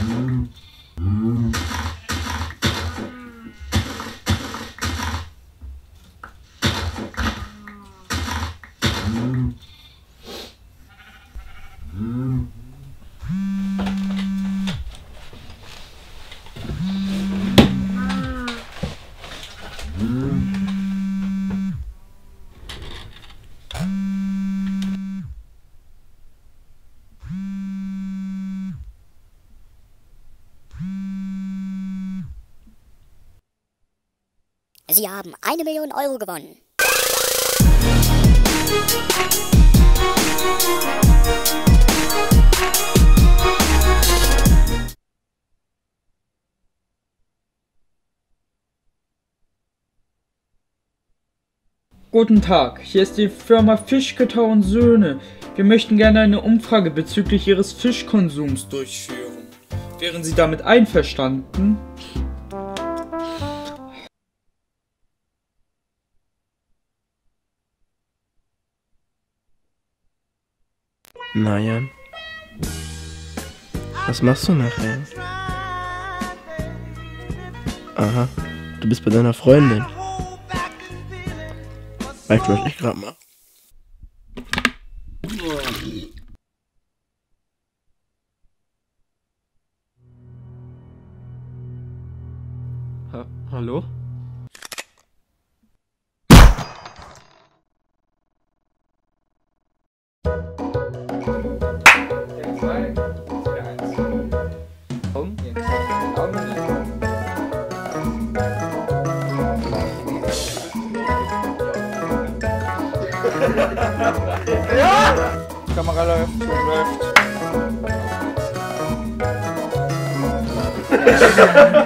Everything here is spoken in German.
Sie haben 1 Million Euro gewonnen. Guten Tag, hier ist die Firma Fischkötter und Söhne. Wir möchten gerne eine Umfrage bezüglich Ihres Fischkonsums durchführen. Wären Sie damit einverstanden? Naja. Was machst du nachher? Aha, du bist bei deiner Freundin. Refresh ich grad mal. Hallo? Ja! Kamera läuft, läuft.